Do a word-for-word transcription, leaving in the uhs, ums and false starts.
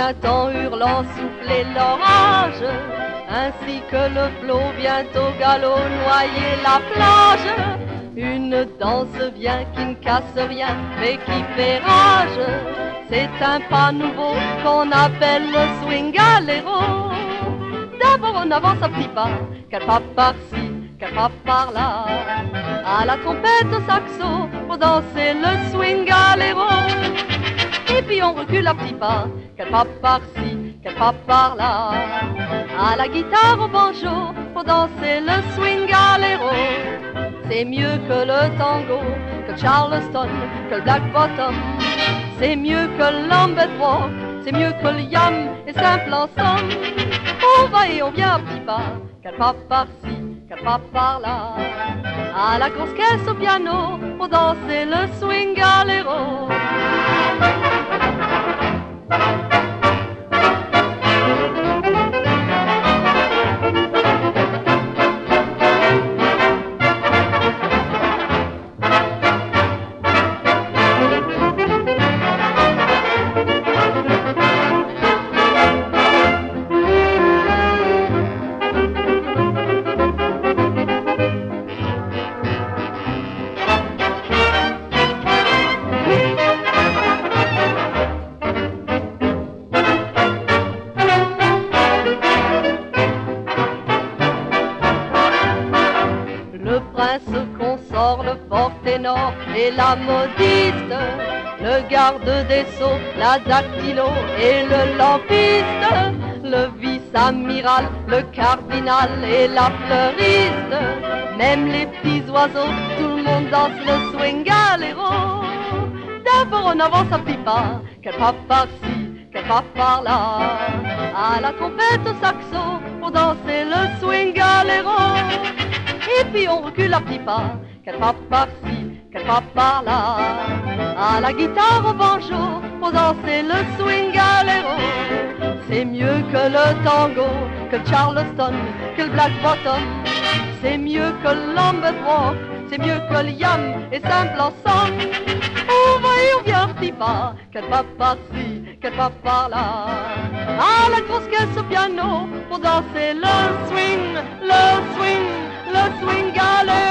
printemps hurlant souffler l'orage, ainsi que le flot bientôt galop noyer la plage. Une danse vient qui ne casse rien mais qui fait rage. C'est un pas nouveau qu'on appelle le swingalero. D'abord on avance à petits pas, quatre pas par-ci, quatre pas par-là, à la trompette au saxo pour danser le swingalero. Et puis on recule à petits pas, quatre pas par-ci, quatre pas par-là, à la guitare au banjo pour danser le swingalero. C'est mieux que le tango, que le charleston, que le black bottom. C'est mieux que le lambeth walk, c'est mieux que le yam et simple en somme. On va et on vient à petits pas, quatre pas par-ci, quatre pas par-là, à la grosse caisse au piano pour danser le swingalero. Le prince consort, le fort ténor et la modiste, le garde des sceaux, la dactylo et le lampiste, le vice-amiral, le cardinal et la fleuriste, même les petits oiseaux, tout le monde danse le swingalero. D'abord on avance à petits pas, quatre pas par-ci, quatre pas par-là, à la trompette au saxo pour danser le swingalero. Et puis on recule à petits pas, quatre pas par-ci, quatre pas par-là, à la guitare au banjo pour danser le swingalero. C'est mieux que le tango, que le charleston, que le black bottom. C'est mieux que le lambeth walk, c'est mieux que le yam et simple en somme. On va et on vient à petits pas, quatre pas par-ci, quatre pas par-là, à la grosse caisse au piano pour danser le swing, le swing, le swingalero.